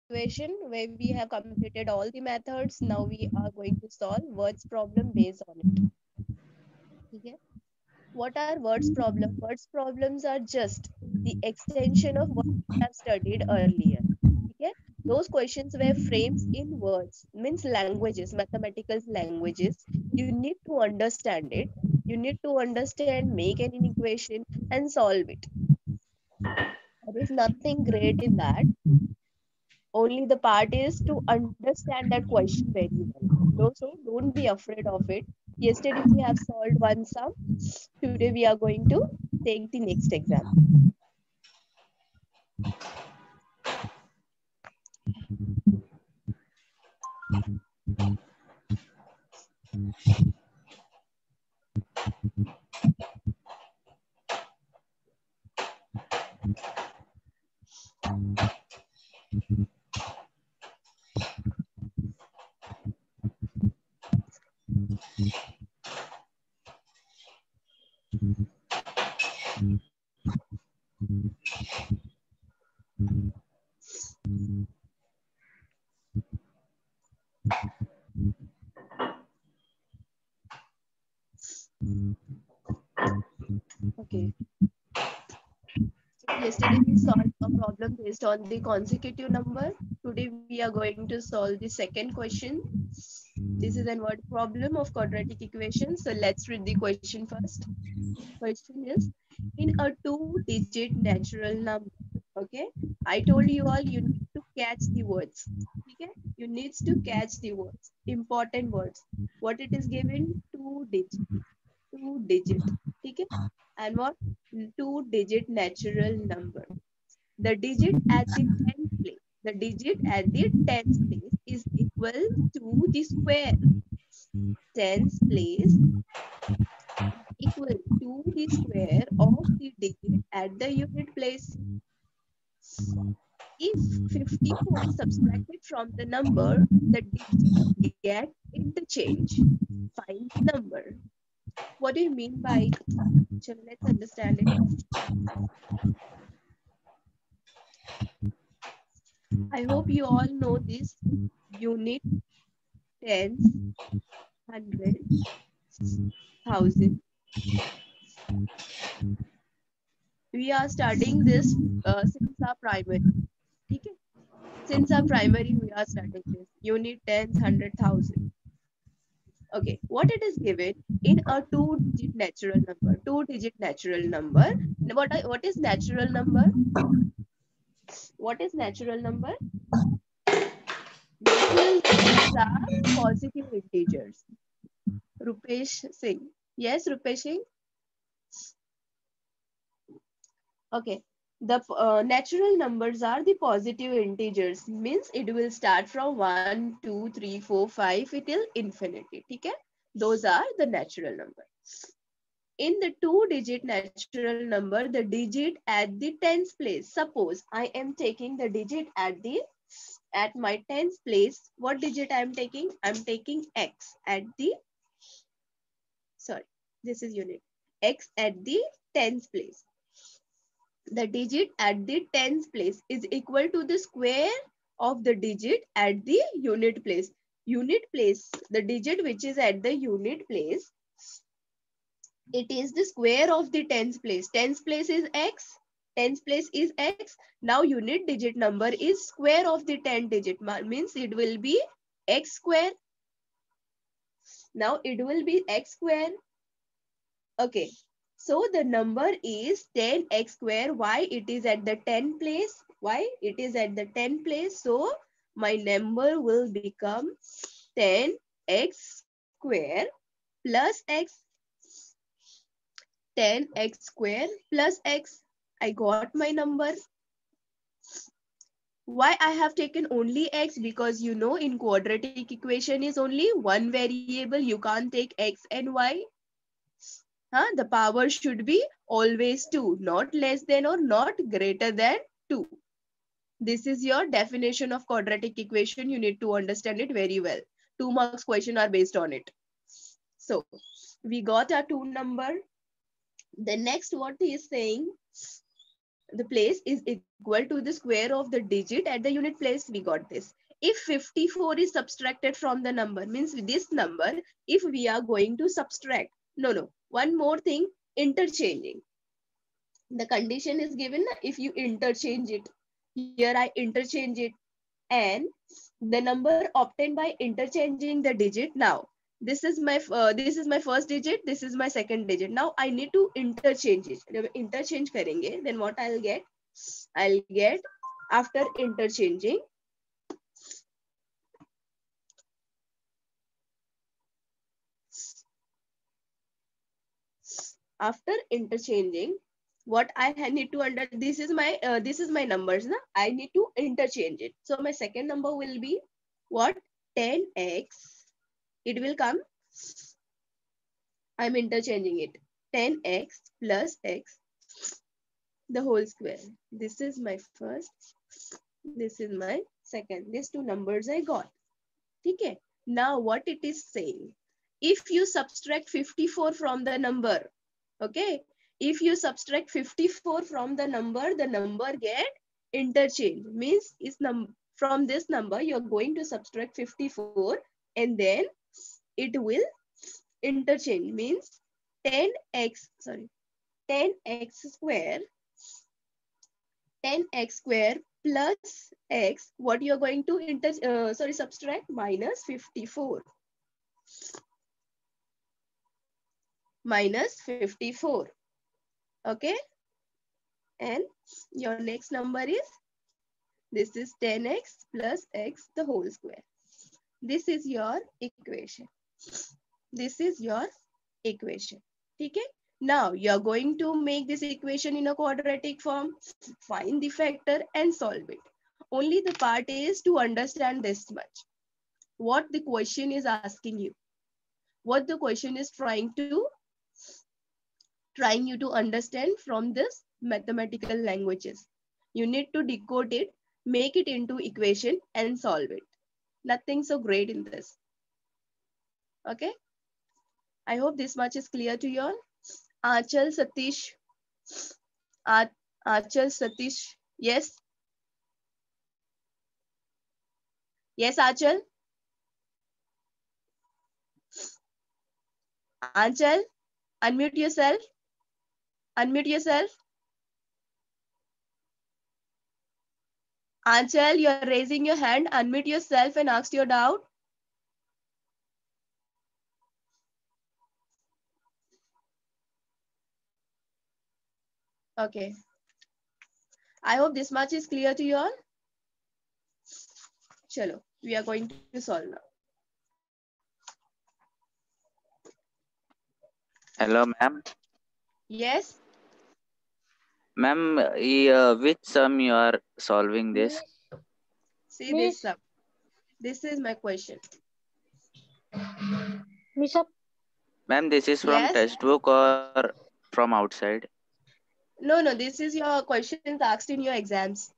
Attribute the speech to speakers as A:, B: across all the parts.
A: equation where we have completed all the methods. Now we are going to solve words problem based on it. Okay. What are words problem? Words problems are just the extension of what we have studied earlier. Okay. Those questions were frames in words, means languages, mathematical languages. You need to understand it. You need to understand, make an equation, and solve it. There is nothing great in that. Only the part is to understand that question very well. So don't be afraid of it. Yesterday we have solved one sum. Today we are going to take the next example. Okay. So yesterday we solved a problem based on the consecutive number. Today we are going to solve the second question. This is a word problem of quadratic equation. So let's read the question first. Question is, in a two-digit natural number. Okay. I told you all you need to catch the words. Okay. You need to catch the words. Important words. What it is given? Two digit. Okay. And what? Two-digit natural number. The digit at the tenth place. The digit at the tenth place is equal to the square. Tens place equal to the square of the digit at the unit place. If 54 is subtracted from the number, the digit get interchange. Find the number. What do you mean by? So let's understand it. I hope you all know this. Unit, tens, hundred, thousand. We are studying this since our primary. Okay? Since our primary, we are studying this. Unit, tens, hundred, thousand. Okay, what it is given in a two-digit natural number. Two-digit natural number. What is natural number? What is natural number? Natural numbers are positive integers. Rupesh Singh. Yes, Rupesh Singh? Okay. The natural numbers are the positive integers. Means it will start from 1, 2, 3, 4, 5 till infinity. Okay? Those are the natural numbers. In the two-digit natural number, the digit at the tens place. Suppose I am taking the digit at my tens place. What digit I am taking? I am taking x at the, sorry, this is unit. X at the tens place. The digit at the tens place is equal to the square of the digit at the unit place. Unit place, the digit which is at the unit place, it is the square of the tens place. Tens place is x. Tens place is x. Now unit digit number is square of the 10 digit. Means it will be x square. Now it will be x square. Okay. So the number is 10x square. Why it is at the 10 place? Why it is at the 10 place? So my number will become 10x square plus x. 10x square plus x. I got my number. Why I have taken only x? Because you know in quadratic equation is only one variable. You can't take x and y. The power should be always 2, not less than or not greater than 2. This is your definition of quadratic equation. You need to understand it very well. 2 marks question are based on it. So we got our 2 number. The next what he is saying, the place is equal to the square of the digit at the unit place. We got this. If 54 is subtracted from the number, means this number, if we are going to subtract, no, one more thing, interchanging. The condition is given if you interchange it. Here I interchange it, and the number obtained by interchanging the digit. Now this is my first digit, this is my second digit. Now I need to interchange it. जब interchange करेंगे, then what I'll get after interchanging, what I need to this is my numbers na? I need to interchange it. So my second number will be what? 10x. It will come, I'm interchanging it, 10x plus x the whole square. This is my first, this is my second. These two numbers I got. Okay. Now what it is saying, if you subtract 54 from the number, okay, if you subtract 54 from the number get interchanged. Means is from this number you're going to subtract 54 and then it will interchange. Means 10x square plus x, what you're going to subtract, minus 54. Okay, and your next number is, this is 10x plus x the whole square. This is your equation. Okay. Now you're going to make this equation in a quadratic form, find the factor and solve it. Only the part is to understand this much. What the question is asking you, what the question is trying you to understand from this mathematical languages. You need to decode it, make it into equation and solve it. Nothing so great in this. Okay. I hope this much is clear to you all. Achal Satish. Achal Satish. Yes. Yes, Achal. Achal, unmute yourself. Achal, you're raising your hand. Unmute yourself and ask your doubt. Okay. I hope this much is clear to you all. Chalo, we are going to solve now.
B: Hello, ma'am.
A: Yes.
B: Ma'am, which sum you are solving this?
A: See this sum. This is my question.
B: Ma'am, this is from
A: Yes.
B: textbook or from outside?
A: No, this is your questions asked in your exams.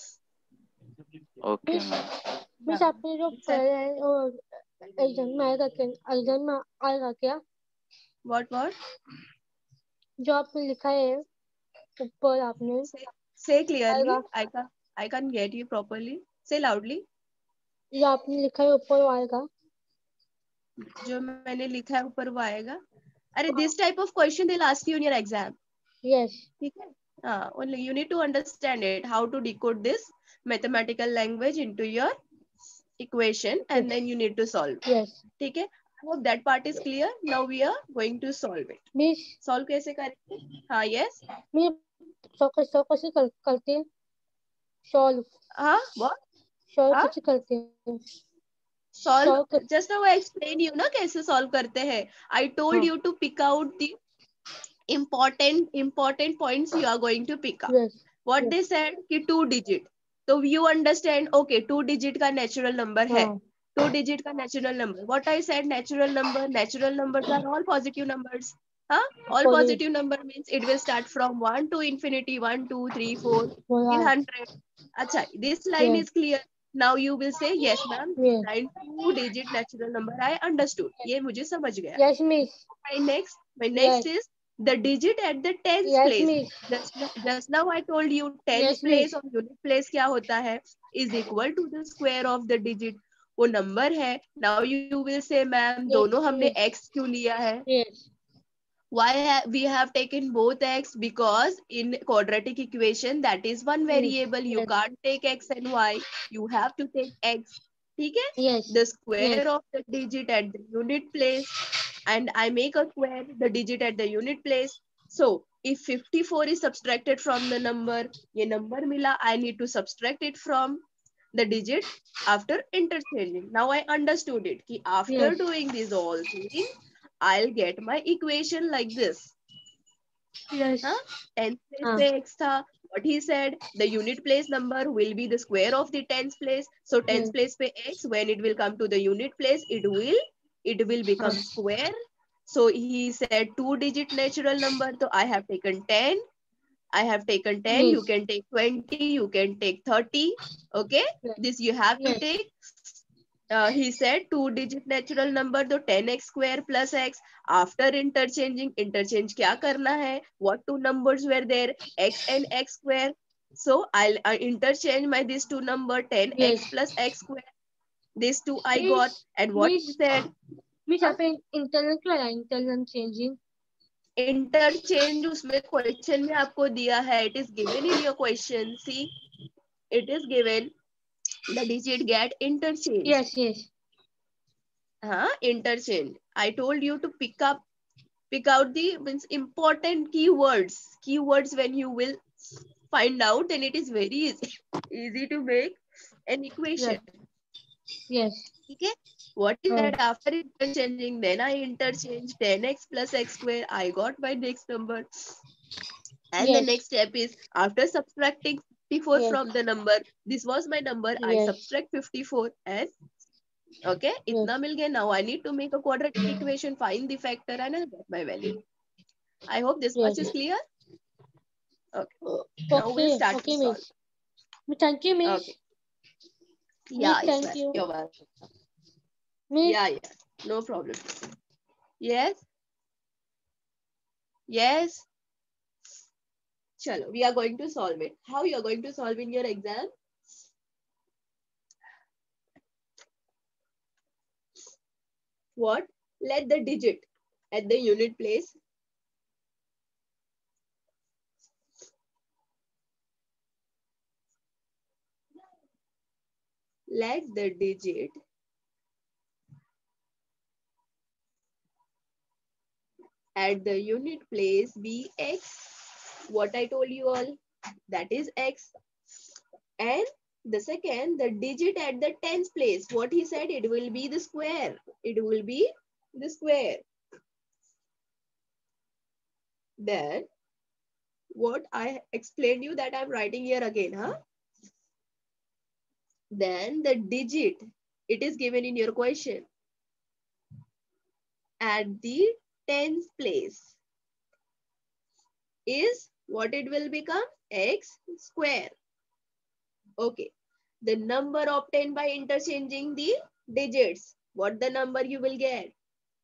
B: Okay, ma'am.
C: Miss आपने जो exam में आएगा क्या?
A: What?
C: जो आपने लिखा है ऊपर आपने.
A: Say clearly. I can't get you properly. Say loudly.
C: जो आपने लिखा है ऊपर वो आएगा.
A: जो मैंने लिखा है ऊपर वो आएगा. अरे, this type of question they'll ask you in your exam.
C: Yes.
A: ठीक है. Only you need to understand it, how to decode this mathematical language into your equation, and then you need to solve.
C: Yes.
A: ठीक है. I hope that part is clear. Now we are going to solve it.
C: Miss.
A: Solve कैसे करेंगे? हाँ, yes.
C: Miss, कैसे करते हैं? Solve.
A: हाँ, what?
C: Solve कैसे करते हैं?
A: Solve. Just now I explained you ना कैसे solve करते हैं. I told you to pick out the important points you are going to pick up.
C: Yes.
A: What they said कि 2 digit. So you understand, okay, 2 digit का natural number है. 2 digit का natural number. What I said, natural numbers are all positive numbers. All positive number means it will start from 1 to infinity, 1, 2, 3, 4, till 100. Acha, this line is clear. Now you will say, yes, ma'am.
C: Yes.
A: Line 2 digit natural number I understood. ये मुझे समझ गया.
C: Yes, miss.
A: My next is the digit at the tens
C: Yes,
A: place.
C: miss.
A: Just now I told you tens
C: Yes,
A: place
C: miss.
A: और unit place क्या होता है, is equal to the square of the digit. वो number है. Now you will say ma'am
C: Yes,
A: दोनों हमने
C: miss.
A: x क्यों लिया है?
C: Yes.
A: We have taken both x? Because in quadratic equation that is one variable. You
C: Yes.
A: can't take x and y. You have to take x. ठीक है?
C: Yes.
A: The square
C: Yes.
A: of the digit at the unit place, and I make a square the digit at the unit place. So if 54 is subtracted from the number, ये number मिला, I need to subtract it from the digit after interchanging. Now I understood it. कि after
C: Yes.
A: doing this all thing, I'll get my equation like this.
C: Yes.
A: Huh? Tens place
C: हाँ.
A: पे x था. What he said, the unit place number will be the square of the tens place. So tens
C: Yes.
A: place पे x, when it will come to the unit place, it will become
C: हाँ.
A: square. So he said 2-digit natural number. So I have taken 10. I have taken 10. You
C: Yes.
A: can take 20. You can take 30. Okay.
C: Yes.
A: This you have to
C: Yes.
A: take. He said 2-digit natural number तो 10x square plus x. After interchanging, interchange क्या करना है? What two numbers were there? X and x square. So I'll interchange my these two number 10x
C: Yes.
A: plus x square. These two I
C: Miss.
A: got. And what he
C: Miss.
A: said?
C: Miss
A: हाँ?
C: यहाँ पे internal क्यों आया internal changing
A: Interchange उसमें question में आपको दिया है. It is given in your question. See, it is given. The digit get interchanged.
C: Yes yes
A: Interchange. I told you to pick out the means important keywords when you will find out, then it is very easy to make an equation.
C: Yes
A: Okay, what is that? After interchanging, then I interchange 10x plus x square. I got my next number. And the
C: Yes.
A: next step is after subtracting 54
C: Yes.
A: from the number, this was my number, I
C: Yes.
A: subtract 54 and okay, itna mil gaya. Now I need to make a quadratic equation, find the factor and I'll get my value. I hope this much is
C: Yes.
A: clear. Okay. Now we'll
C: Okay.
A: start to
C: Okay,
A: solve.
C: miss. Thank you, miss.
A: Okay. Yeah,
C: Miss,
A: yes,
C: thank
A: ma'am.
C: you.
A: You're welcome.
C: Miss.
A: Yeah, yeah. No problem. Yes. Yes. Chalo, we are going to solve it. How you are going to solve in your exam? What? Let the digit at the unit place let the digit at the unit place be x. What I told you all, that is x. And the second, the digit at the tens place, what he said, it will be the square. It will be the square. Then what I explained you that I'm writing here again, huh? Then the digit, it is given in your question, at the tens place is what it will become? X square. Okay. The number obtained by interchanging the digits. What the number you will get?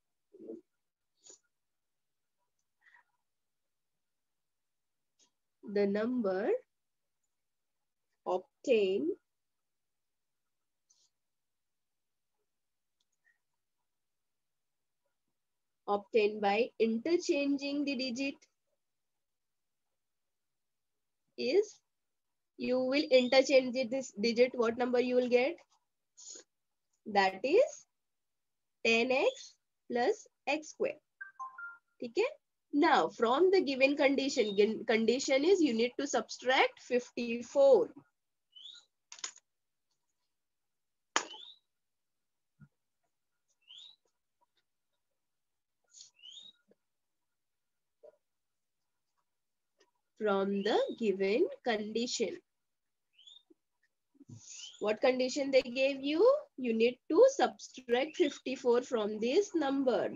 A: The number obtained by interchanging the digit is, you will interchange this digit, what number you will get? That is 10x plus x square. Okay. Now from the given condition is you need to subtract 54. From the given condition. What condition they gave you? You need to subtract 54 from this number.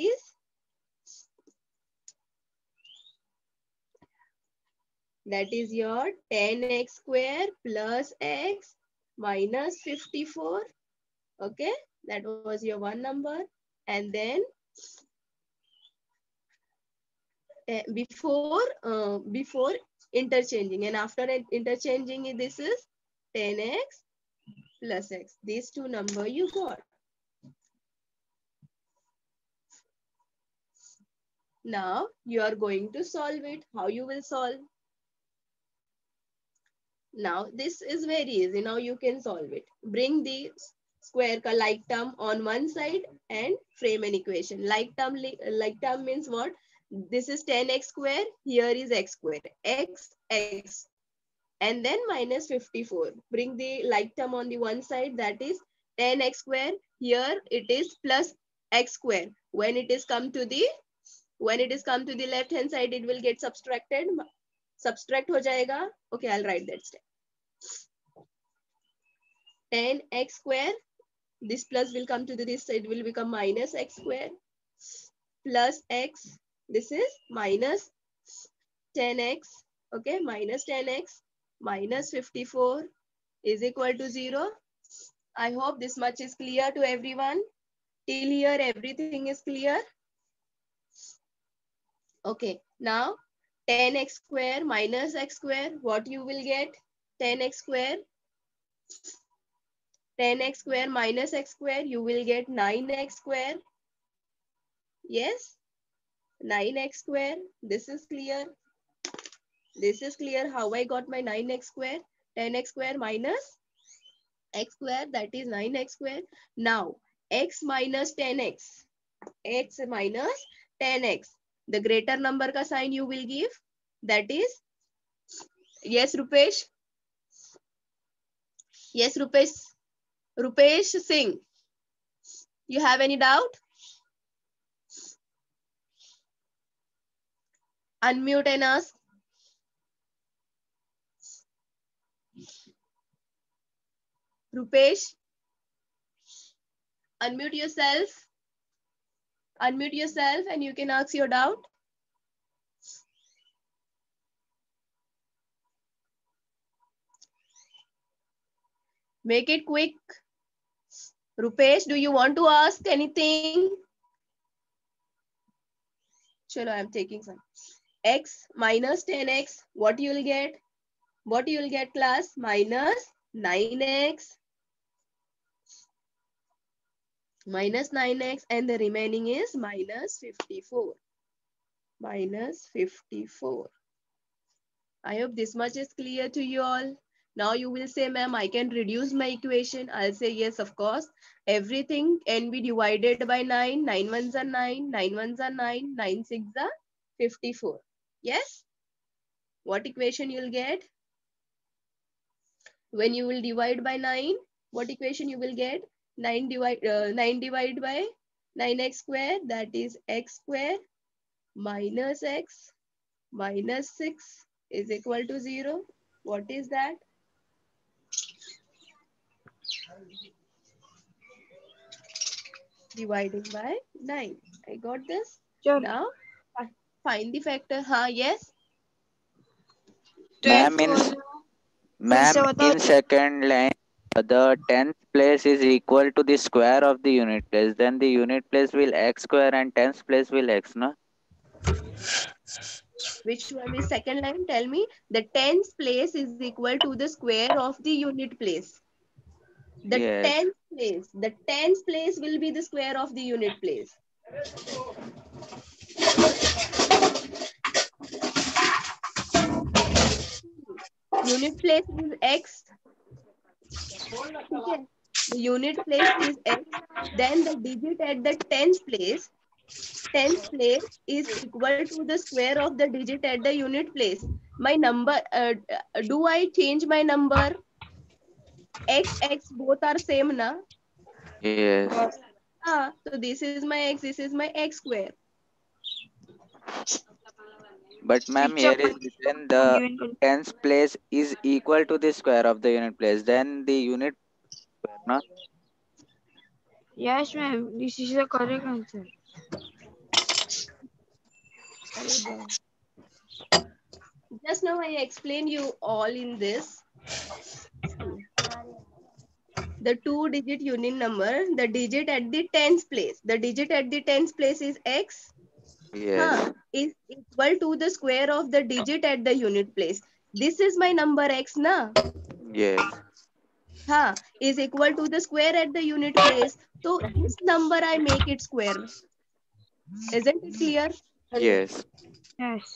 A: That is your 10x square plus x minus 54. Okay, that was your one number. And then before interchanging, and after interchanging, this is 10x plus x. These two number you got. Now you are going to solve it. How you will solve? Now this is very easy. Now you can solve it. Bring the square ka like term on one side and frame an equation. Like term means what? This is 10x square. Here is x square. X and then minus 54. Bring the like term on the one side, that is 10x square. Here it is plus x square. When it is come to the left hand side, it will get subtracted. Subtract ho jayega. Okay, I'll write that step. 10x square. This plus will come to this side, will become minus x square plus x. This is minus 10x. Okay, minus 10x minus 54 is equal to 0. I hope this much is clear to everyone. Till here, everything is clear. Okay, now 10x square minus x square, what you will get? 10x square. 10x square minus x square, you will get 9x square. Yes, 9x square. This is clear. This is clear how I got my 9x square. 10x square minus x square, that is 9x square. Now, x minus 10x. X minus 10x. The greater number ka sign you will give. That is, yes, Rupesh. Yes, Rupesh. Rupesh Singh. You have any doubt? Unmute and ask. Rupesh, unmute yourself. Unmute yourself and you can ask your doubt. Make it quick. Rupesh, do you want to ask anything? Chalo, I'm taking some. X minus 10x, what you will get? What you will get, class? Minus 9x. Minus 9x, and the remaining is minus 54. Minus 54. I hope this much is clear to you all. Now you will say, ma'am, I can reduce my equation. I'll say, yes, of course. Everything can be divided by 9. 9 ones are 9. 9 ones are 9. 9 six are 54. Yes? What equation you'll get? When you will divide by 9, what equation you will get? 9 divided by 9x square, that is x square minus x minus 6 is equal to 0. What is that? Dividing by 9. I got this.
D: Sure.
A: Now find the factor. Yes.
B: Ma'am, in second line, the 10th place is equal to the square of the unit place. Then the unit place will x square and 10th place will x, no?
A: Which one is second line? Tell me. The 10th place is equal to the square of the unit place. The
B: Yes.
A: 10th place will be the square of the unit place. Unit place is x. Okay. The unit place is x. Then the digit at the 10th place is equal to the square of the digit at the unit place. My number, do I change my number? X, both are same, na?
B: Yes.
A: So this is my x, this is my x square.
B: But ma'am, here is written the 10th place is equal to the square of the unit place. Then the unit square, no?
D: Yes, ma'am. This is the correct answer.
A: Just now I explained you all in this. The 2-digit union number, the digit at the 10th place. The digit at the 10th place is x.
B: Yes.
A: is equal to the square of the digit at the unit place. This is my number x na.
B: Yes.
A: Is equal to the square at the unit place. So this number I make it square. Isn't it clear?
B: Yes.
D: Yes.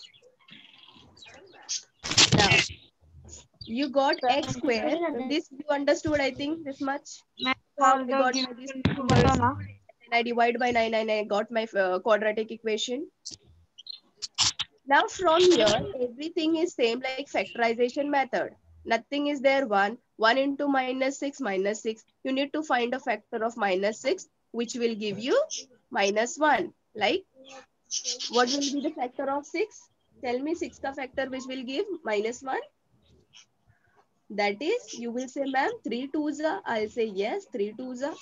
A: Now you got x square. This you understood, I think, this much.
D: Ma'am,
A: How
D: for
A: I
D: the
A: got
D: given
A: my these
D: condition
A: numbers.
D: बताओ ना.
A: And I divide by 9 and I got my quadratic equation. Now from here, everything is same like factorization method. Nothing is there 1. 1 into minus 6 minus 6. You need to find a factor of minus 6 which will give you minus 1. Like what will be the factor of 6? Tell me 6 ka factor which will give minus 1. That is, you will say, ma'am, 3 twos are. I'll say yes, 3 twos are.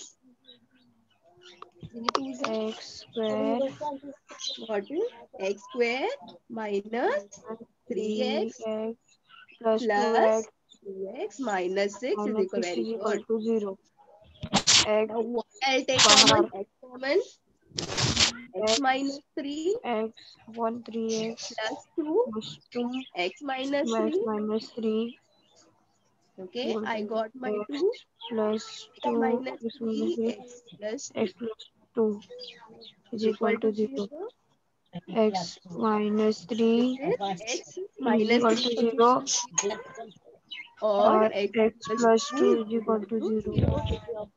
A: 3 twos are.
D: X square
A: What is x square minus 3x
D: 3x plus
A: plus
D: 2x
A: 2x minus 6 is
D: minus
A: equal
D: 6
A: very
D: is equal
A: good.
D: to 0. X
A: Now what I'll take
D: बाहर
A: common? X common. X
D: x
A: minus 3
D: x 1 3x
A: plus 2
D: plus 2
A: x minus
D: x
A: 3.
D: minus 3
A: Okay,
D: equal
A: I
D: to
A: got my
D: x
A: 2.
D: plus
A: X
D: 2
A: minus
D: x minus
A: 3
D: 3
A: x plus
D: x
A: 2
D: plus 2 is
A: equal
D: equal
A: to
D: to 0.
A: 0.
D: X minus
A: This
D: 3
A: is x
D: is
A: minus
D: equal
A: 3
D: to
A: is
D: 0
A: equal to 0 or
D: or
A: x
D: x
A: plus
D: plus 2
A: 2 is
D: is equal
A: equal
D: to
A: to
D: 0.
A: 0.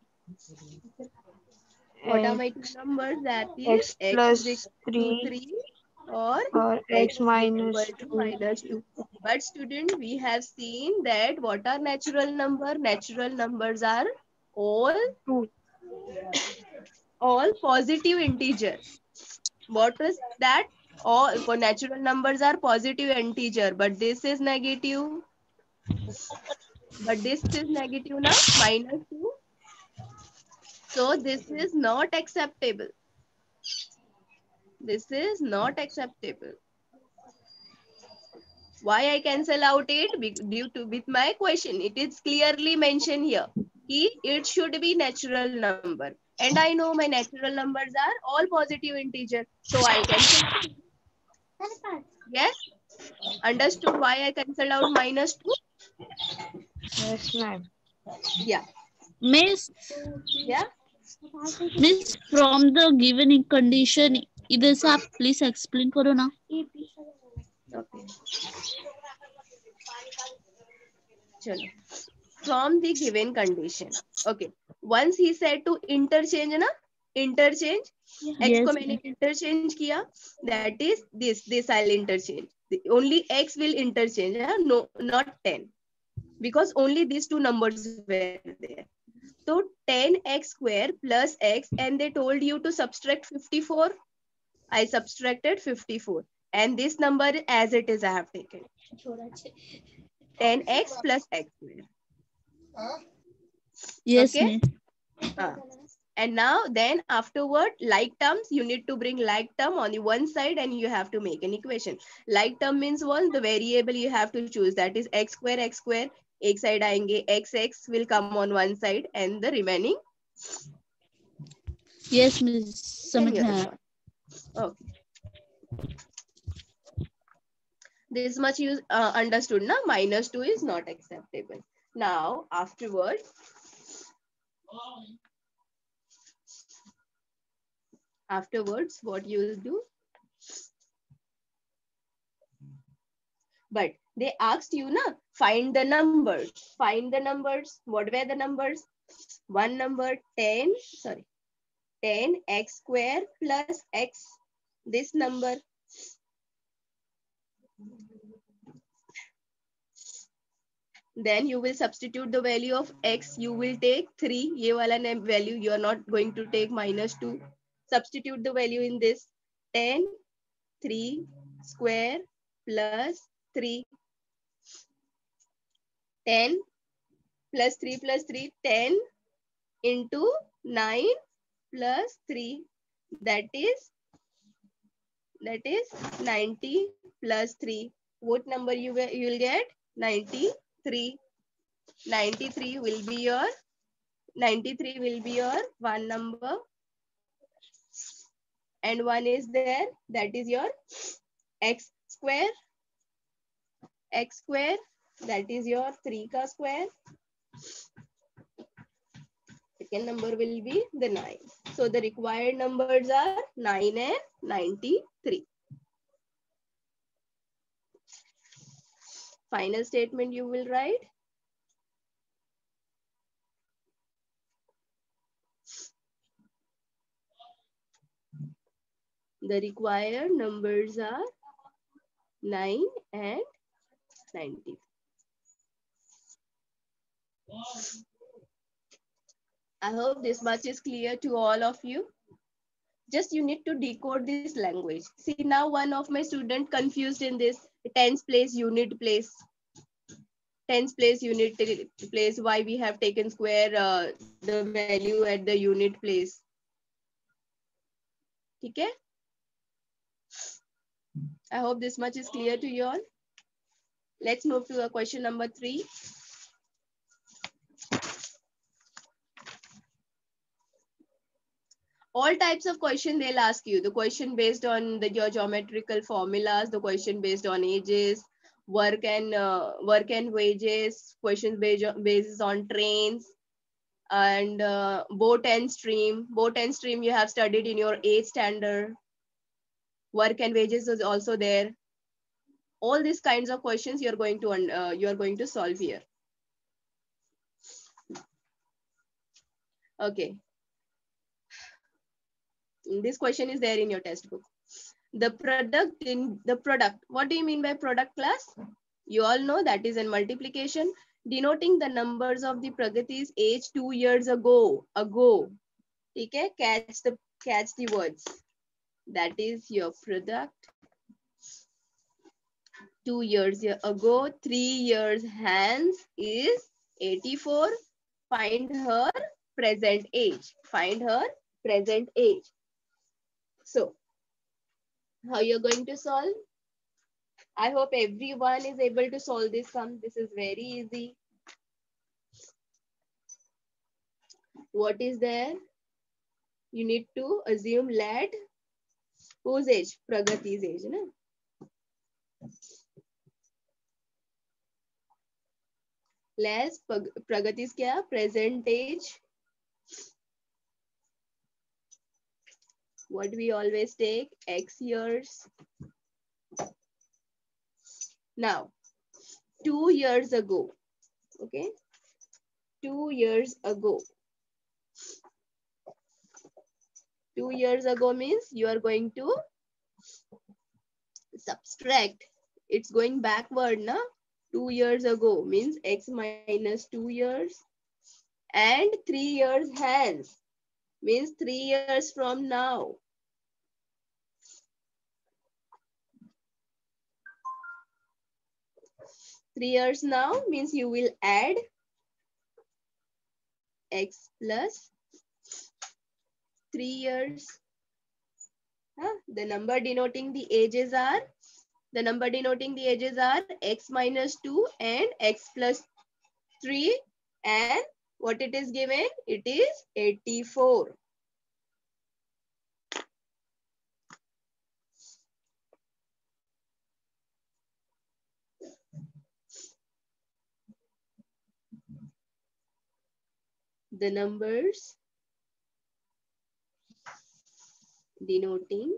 A: What are my two
D: X
A: numbers? That is
D: x
A: x is
D: plus
A: equal to
D: 3
A: 3 or
D: or
A: x
D: x
A: is equal
D: minus
A: to
D: 2.
A: minus 2. But student, we have seen that what are natural number? Natural numbers are all
D: 2.
A: positive integer. What is that? All for natural numbers are positive integer, but this is negative. But this is negative now, minus 2. So this is not acceptable. This is not acceptable. Why I cancel out it? Due to with my question. It is clearly mentioned here. It should be natural number. And I know my natural numbers are all positive integer. So I cancel out. Yes? Understood why I cancelled out minus 2?
D: Yes, ma'am.
A: Yeah.
E: Miss,
A: Yeah.
E: Miss, from the given condition, इधर से आप please explain करो ना.
A: Okay. Chalo. From the given condition. Okay. Once he said to interchange na? Interchange. X
E: Yes,
A: को मैंने interchange किया. That is this I'll interchange. Only X will interchange. No, not 10. Because only these two numbers were there. So 10x square plus x and they told you to subtract 54. I subtracted 54. And this number as it is I have taken. 10x plus x square.
E: yes,
A: Okay.
E: Miss.
A: And now then afterward, like terms, you need to bring like term on the one side and you have to make an equation. Like term means one, the variable you have to choose, that is x square, एक side आएंगे, x will come on one side and the remaining.
E: Yes, Miss. समझ में आया.
A: Okay. This much you understood, na? Minus 2 is not acceptable. Now afterward, what you will do? But they asked you, na, find the numbers. Find the numbers. What were the numbers? One number 10x square plus x. This number. Then you will substitute the value of x. You will take 3. Ye wala value you are not going to take minus 2. Substitute the value in this. 10, 3 square plus 3. 10 plus 3, 10 into 9 plus 3. That is 90 plus 3. What number you will get? 93. 93 will be your one number. and 1 is there, that is your x square. X square, that is your 3 ka square. Second number will be the 9. So the required numbers are 9 and 93. Final statement you will write. The required numbers are 9 and 90. I hope this much is clear to all of you. Just you need to decode this language. See, now one of my student confused in this tens place, unit place. Tens place, unit place, why we have taken square the value at the unit place. Okay? I hope this much is clear to you all. Let's move to question number 3. All types of question they'll ask you. The question based on your geometrical formulas, the question based on ages, work and wages, questions based on trains, and boat and stream. Boat and stream you have studied in your 8th standard. Work and wages is also there. All these kinds of questions you are going to solve here. Okay. This question is there in your textbook. The product. What do you mean by product, class? You all know that is in multiplication, denoting the numbers of the Pragati's age 2 years ago. Okay, catch the words. That is your product. 2 years ago, 3 years hence is 84. Find her present age. Find her present age. So, how you're going to solve? I hope everyone is able to solve this sum. This is very easy. What is there? You need to assume let whose age? Pragati's age. No? Less Pragati's kya? Present age. What we always take? X years. Now, 2 years ago. Okay. 2 years ago. 2 years ago means you are going to subtract. It's going backward, na? 2 years ago means x minus 2 years. And 3 years hence means 3 years from now. Three years now means you will add x plus 3 years. The number denoting the ages are x minus 2 and x plus 3, and what it is given? It is 84. The numbers denoting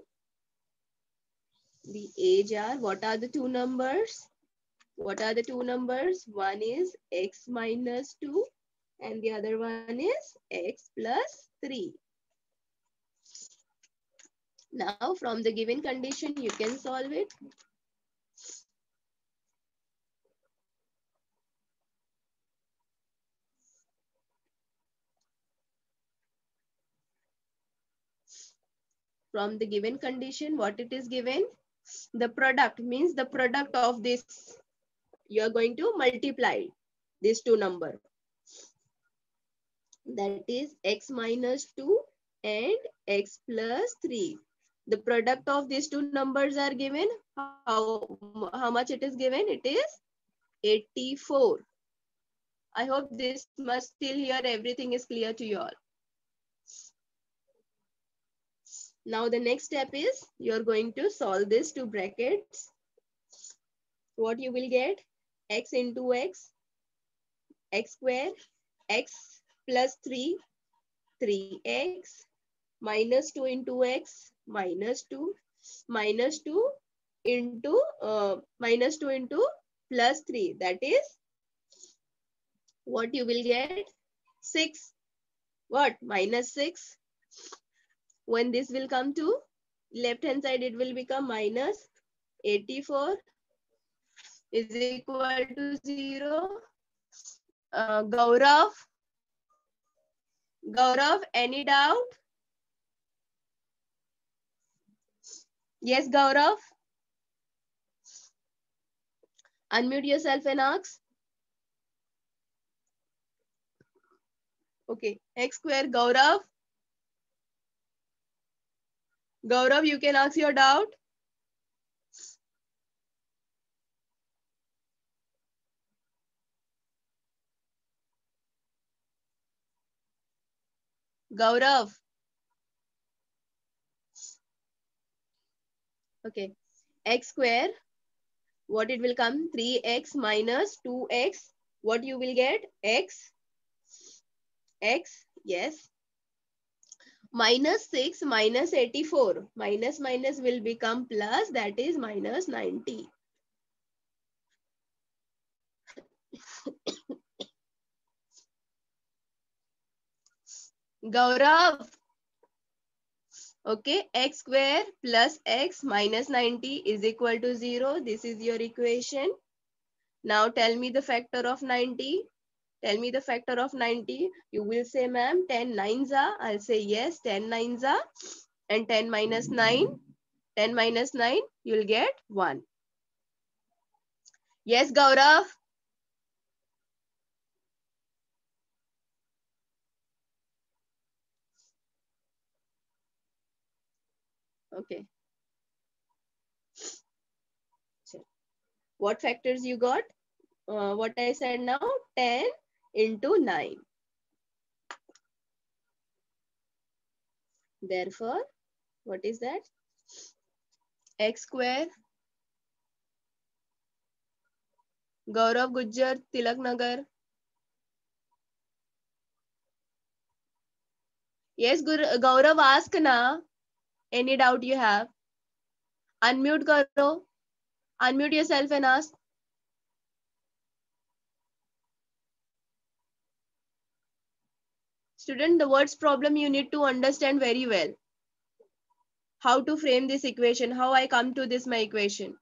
A: the age are, what are the two numbers? What are the two numbers? One is x minus 2 and the other one is x plus 3. Now from the given condition, you can solve it. From the given condition, what it is given? The product means the product of this. You are going to multiply these two numbers. That is x minus 2 and x plus 3. The product of these two numbers are given. How much it is given? It is 84. I hope this must still here everything is clear to you all. Now the next step is you're going to solve this to brackets. What you will get? X into x, x square, x plus 3, 3x, minus 2 into x, minus 2, minus 2 into minus 2 into plus 3. That is what you will get? 6. What? Minus 6. When this will come to left hand side, it will become minus 84 is equal to 0. Gaurav, any doubt? Yes, Gaurav. Unmute yourself and ask. Okay, x square, Gaurav. Gaurav, you can ask your doubt. Gaurav. Okay, x square, what it will come? 3x minus 2x. What you will get? X, yes. Minus 6 minus 84. Minus minus will become plus, that is minus 90. Gaurav. Okay, x square plus x minus 90 is equal to 0. This is your equation. Now tell me the factor of 90. Tell me the factor of 90. You will say, ma'am, 10 nines are. I'll say yes, 10 nines are. And 10 minus 9. 10 minus 9, you'll get 1. Yes, Gaurav. Okay. What factors you got? What I said now, 10 into 9. Therefore, what is that? X square. Gaurav Gujjar, Tilak Nagar. Yes, Gaurav, ask na. Any doubt you have? Unmute karo. Unmute yourself and ask. Student, the words problem you need to understand very well. How to frame this equation, how I come to this my equation.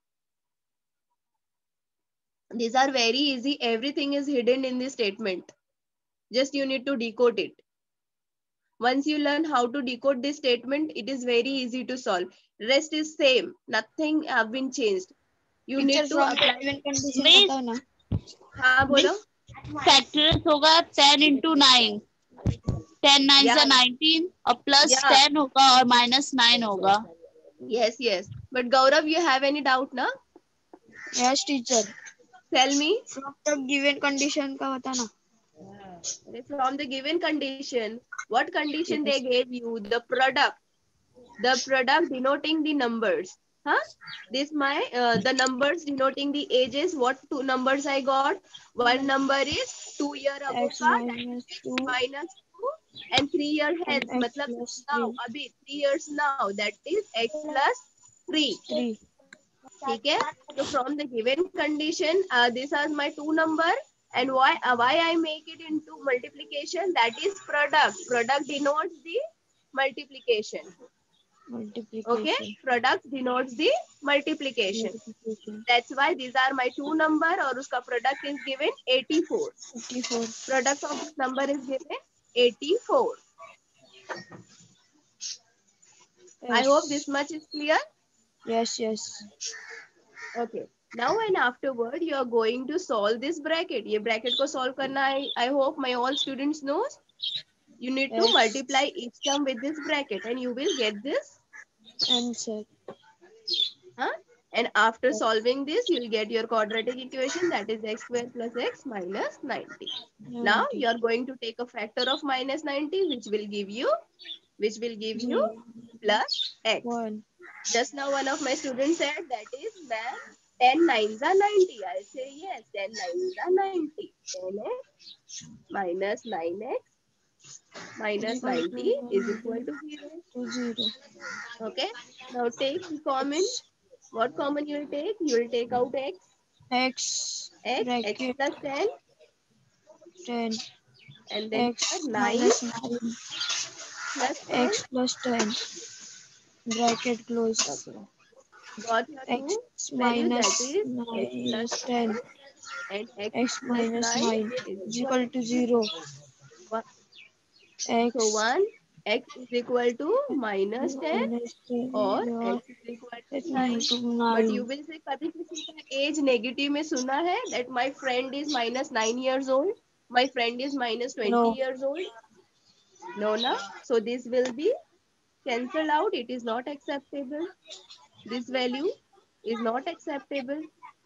A: These are very easy. Everything is hidden in this statement. Just you need to decode it. Once you learn how to decode this statement, it is very easy to solve. Rest is same. Nothing have been changed. You need to apply.
E: Miss,
A: हाँ बोलो.
E: factors होगा 10 into 9. 10 9s are 19 और plus 10 होगा और minus 9 होगा.
A: Yes, yes. But Gaurav, you have any doubt na?
D: Yes, teacher.
A: Tell me.
D: From the given condition का बताना.
A: From the given condition, what condition they gave you? The product denoting the numbers. Huh? This my the numbers denoting the ages. What two numbers I got? One number is 2 year ago
D: X
A: ka,
D: minus 2
A: minus 2, and 3 year
D: and
A: hence.
D: X
A: Matlab
D: plus
A: now,
D: 3.
A: abhi 3 years now. That is x plus 3.
D: 3.
A: Okay. So from the given condition, these are my two number. And why I make it into multiplication? That is product. Product denotes the multiplication. Okay, product denotes the multiplication. That's why these are my two number, or uska product is given 84.
D: 84.
A: Product of this number is given 84.
D: Yes.
A: I hope this much is clear.
D: Yes, yes.
A: Okay. Now and afterward, you are going to solve this bracket. ये bracket को solve करना I hope my all students knows. You need to multiply each term with this bracket, and you will get this
D: answer.
A: Huh? And after solving this, you will get your quadratic equation, that is x square plus x minus 90. Now you are going to take a factor of minus 90, which will give you which will give you plus x.
D: 1.
A: Just now one of my students said that is ma'am 10 nines are 90. I say yes, 10 nines are 90. 10x minus 9x minus 90 is equal to 0.
D: To 0.
A: Okay. Now take the common. What common you will take? You will take out x.
D: X
A: X
D: bracket
A: plus 10
D: 10.
A: and then
D: X
A: 9
D: minus 9.
A: plus 10.
D: X plus 10. Bracket close.
A: Okay. Got your
D: X
A: two values, that
D: minus
A: is x plus
D: 10.
A: 10 and x
D: X
A: plus
D: minus
A: 9
D: 9
A: is
D: is
A: equal
D: equal to 0.
A: to
D: X
A: so 1 x is equal to minus 10
D: minus 10
A: और
D: या
A: x is equal to
D: x
A: 9.
D: equal to
A: But
D: 9.
A: you will say कभी किसी का age negative में सुना है that my friend is minus 9 years old, my friend is minus 20
D: No.
A: years old. No, na? So this will be cancelled out. It is not acceptable. This value is not acceptable.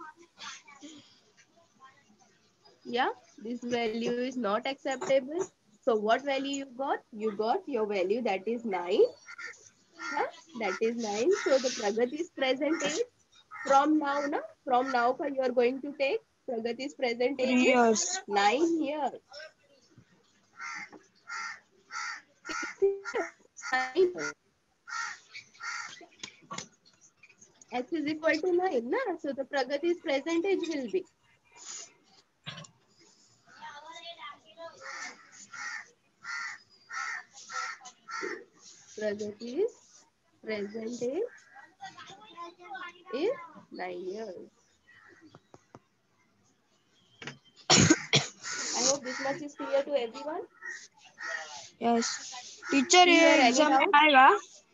A: Yeah, this value is not acceptable. So what value you got? You got your value, that is 9. Huh? That is 9. So the Pragati's present age from now, na? From now you are going to take Pragati's present
D: 3
A: age is
D: years.
A: 9 years. 9 years. X is equal to 9, na? So the Pragati's present age will be Pragati's present age is 9 years. I hope this much is clear to everyone.
D: Yes. Teacher ये
A: Clear, any
D: exam में
A: doubt?
D: आएगा?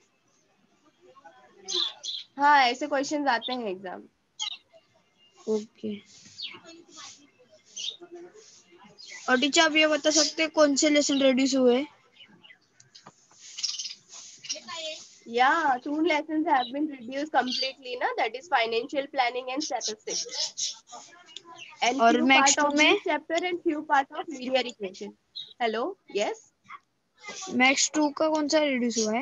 A: हाँ, ऐसे questions आते हैं exam.
D: Okay. और teacher आप ये बता सकते हैं कौन से लेसन रिड्यूस हुए?
A: Yeah, 2 lessons have been reduced completely, na? That is financial planning and statistics. And
D: और
A: few
D: मैक्स
A: part
D: 2
A: of
D: में
A: this chapter and few part of linear equation. Hello, yes.
D: Maths 2 का कौन सा reduce हुआ है?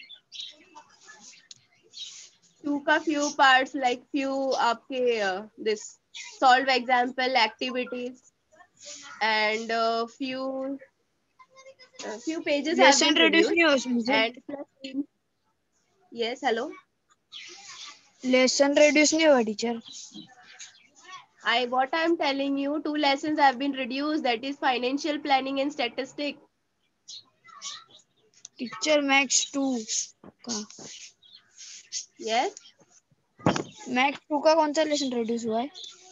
A: 2 का few parts like few आपके this solve example activities and few pages have
D: lesson
A: been
D: reduce
A: reduced
D: नहीं हुआ उसमें से?
A: and plus yes, hello.
D: Lesson reduce नहीं हुआ teacher?
A: What I'm telling you, 2 lessons have been reduced. That is financial planning and statistics.
D: Teacher maths 2 का
A: Yes.
D: Maths 2 का कौन सा लेसन रिड्यूस हुआ है?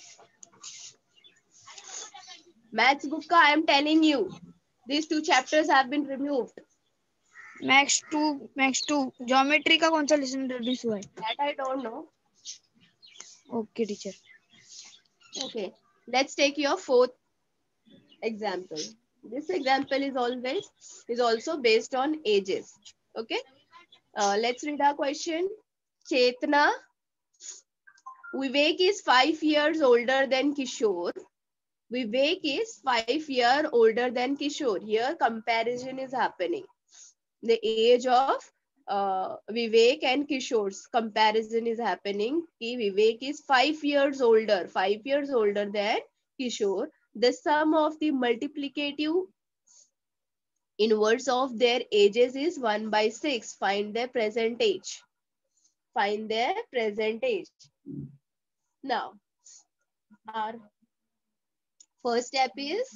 A: Maths book ka I am telling you. These 2 chapters have been removed.
D: Maths 2 geometry का कौन सा lesson reduce हुआ है?
A: That I don't know.
D: Okay teacher.
A: Okay. Let's take your 4th example. This example is also based on ages. Okay. Let's read our question. Chetna, Vivek is 5 years older than Kishore. Vivek is 5 years older than Kishore. Here comparison is happening. The age of Vivek and Kishore's comparison is happening. Vivek is 5 years older than Kishore. The sum of the multiplicative inverse of their ages is 1/6. Find their present age. Find their present age. Now, our first step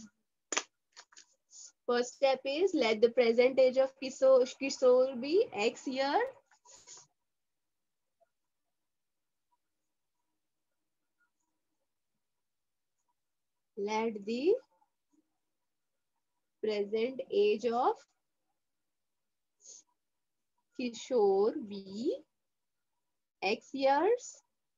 A: is let the present age of Kishore be X year. Let the present age of Kishore be X years.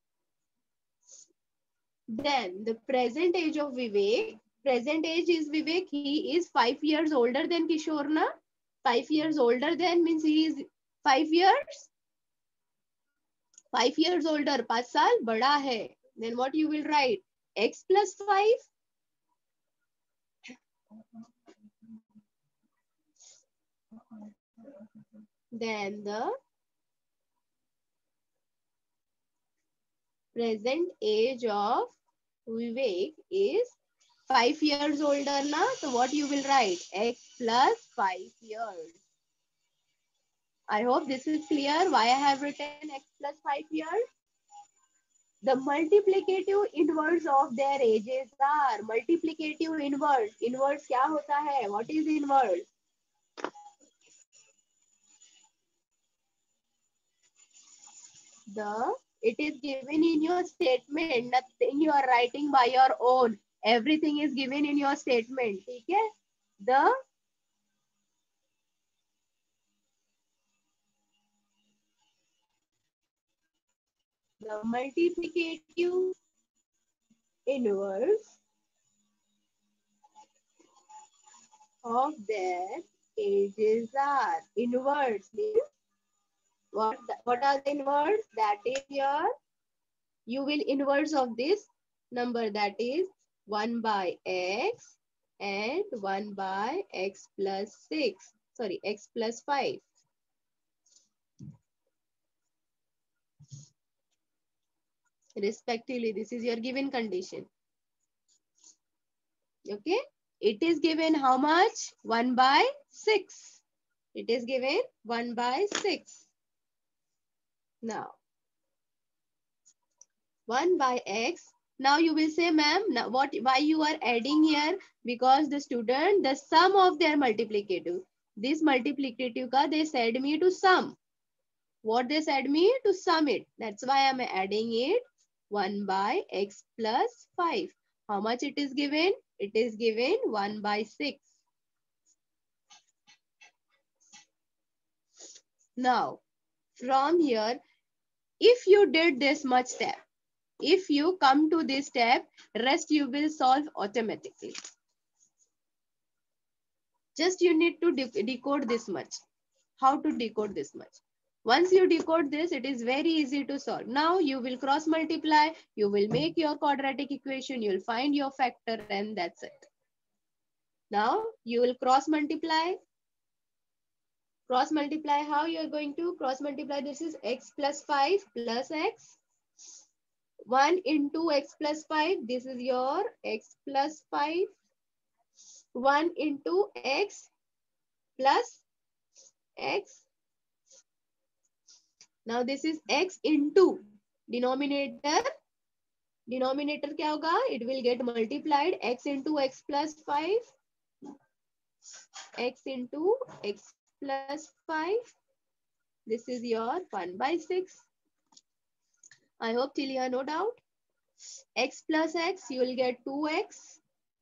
A: Then the present age of Vivek. Present age is Vivek. He is 5 years older than Kishore, na? 5 years older than means he is 5 years. 5 years older. 5 साल बड़ा है. Then what you will write? X plus 5. then the present age of Vivek is 5 years older na. So what you will write? X plus 5 years. I hope this is clear why I have written X plus 5 years. The multiplicative inverse of their ages are multiplicative inverse. Inverse क्या होता है? What is inverse? It is given in your statement. Nothing you are writing by your own. Everything is given in your statement. ठीक है? The multiplicative inverse of their ages are inverse means what are the inverse? That is you will inverse of this number, that is 1 by x and 1 by x plus 6. Sorry, x plus 5. Respectively, this is your given condition. Okay, it is given how much? 1 by 6. It is given 1 by 6. Now 1 by x. Now you will say, ma'am, why you are adding here? Because the student, the sum of their multiplicative. This multiplicative ka they said me to sum. What they said me? To sum it. That's why I am adding it. 1 by x plus 5. How much it is given? It is given 1 by 6. Now, from here, if you did this much step, if you come to this step, rest you will solve automatically. Just you need to decode this much. How to decode this much? Once you decode this, it is very easy to solve. Now you will cross multiply, you will make your quadratic equation, you will find your factor, and that's it. Now you will cross multiply. Cross multiply, how you are going to cross multiply? This is x plus 5 plus x. 1 into x plus 5. This is your x plus 5. 1 into x plus x. Now this is x into denominator. Denominator क्या होगा? It will get multiplied. X into x plus 5. X into x plus 5. This is your 1 by 6. I hope till here no doubt. X plus x, you will get 2x.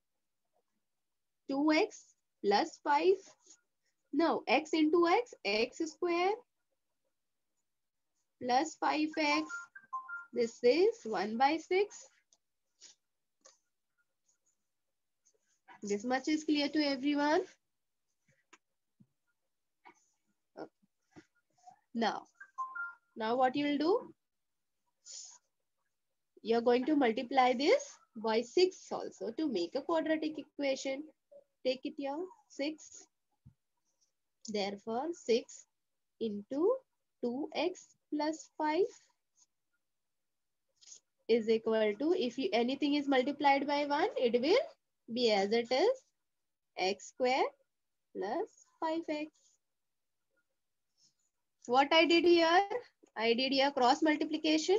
A: 2x plus 5. Now x into x square plus 5x. This is 1 by 6. This much is clear to everyone. Okay. Now what you will do? You're going to multiply this by 6 also to make a quadratic equation. Take it here, 6. Therefore, 6 into 2x plus 5 is equal to, if anything is multiplied by 1, it will be as it is, x square plus 5x. What I did here? I did here cross multiplication.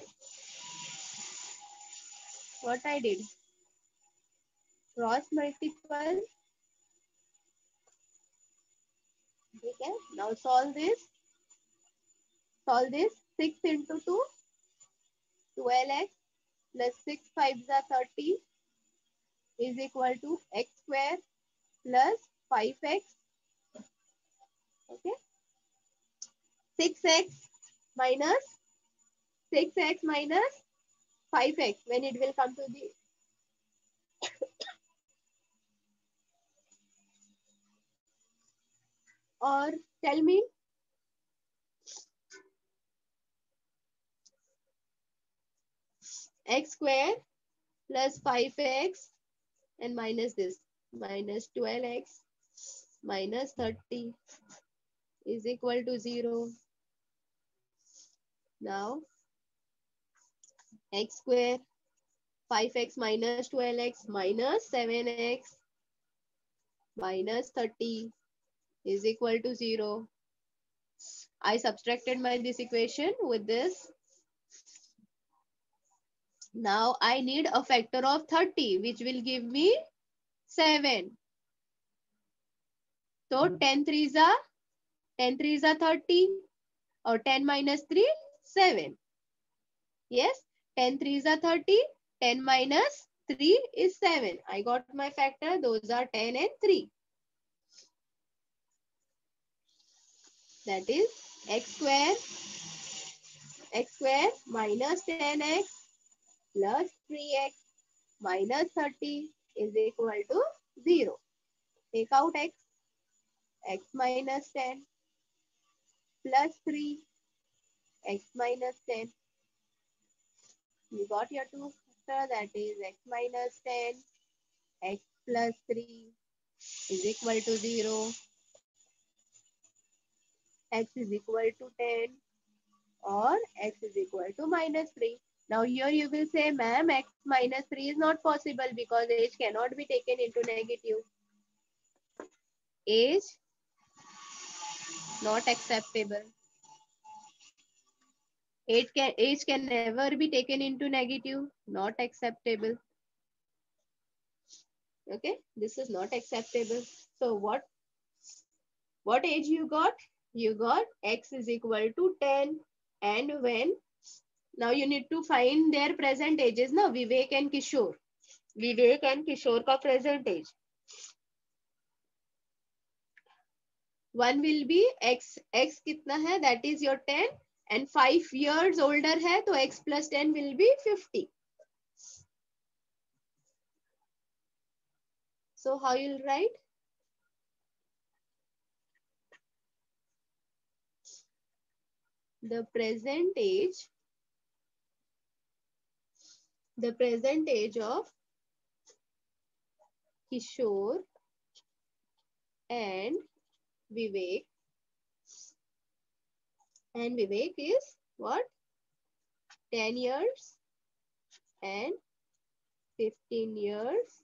A: What I did? Cross multiple. Okay, now solve this. Solve this. 6 into 2, 12x plus 6 5s are 30 is equal to x square plus 5x. Okay. 6x minus 5x when it will come to the or tell me x square plus 5x and minus this minus 12x minus 30 is equal to 0. Now x square 5x minus 12x minus 7x minus 30 is equal to 0. I subtracted this equation with this. Now I need a factor of 30, which will give me 7. So 10 threes are 30 or 10 minus 3, 7. Yes, 10 threes are 30, 10 minus 3 is 7. I got my factor. Those are 10 and 3. That is x square minus 10x plus 3x minus 30 is equal to 0. Take out x minus 10 plus 3, x minus 10. You got your two factor, that is x minus 10, x plus 3 is equal to 0. X is equal to 10 or x is equal to minus 3. Now here you will say, ma'am, x minus 3 is not possible because age cannot be taken into negative. Age not acceptable. Age can never be taken into negative, not acceptable. Okay, this is not acceptable. So what age you got? You got x is equal to 10, and when? Now you need to find their present ages, na, Vivek and Kishore. Vivek and Kishore ka present age. One will be x kitna hai, that is your 10, and 5 years older hai, so x plus 10 will be 50. So how you'll write? The present age of Kishore and Vivek is what? 10 years and 15 years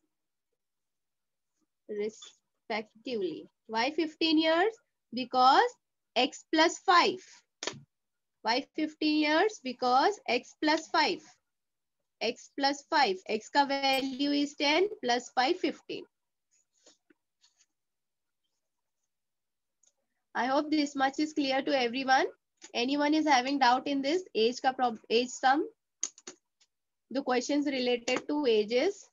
A: respectively. Why 15 years? Because x plus 5. Why 15 years? Because x plus 5. X plus 5. X ka value is 10 plus 5, 15. I hope this much is clear to everyone. Anyone is having doubt in this age sum? The questions related to ages.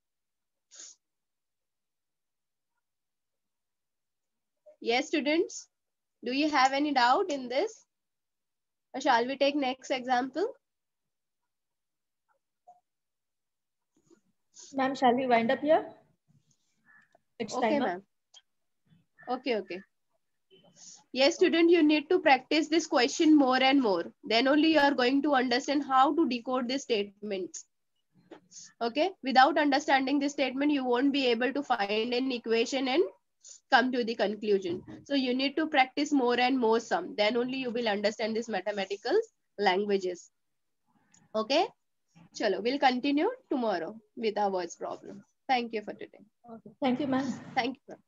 A: Yes, students. Do you have any doubt in this? Or shall we take next example?
F: Ma'am, shall we wind up here? It's
A: okay,
F: time up.
A: ma'am. Okay. Yes, student, you need to practice this question more and more. Then only you are going to understand how to decode the statements. Okay, without understanding this statement, you won't be able to find an equation and come to the conclusion. So you need to practice more and more sum. Then only you will understand these mathematical languages. Okay, chalo, we'll continue tomorrow with our words problem. Thank you for today.
F: Okay. Thank you, ma'am.
A: Thank you.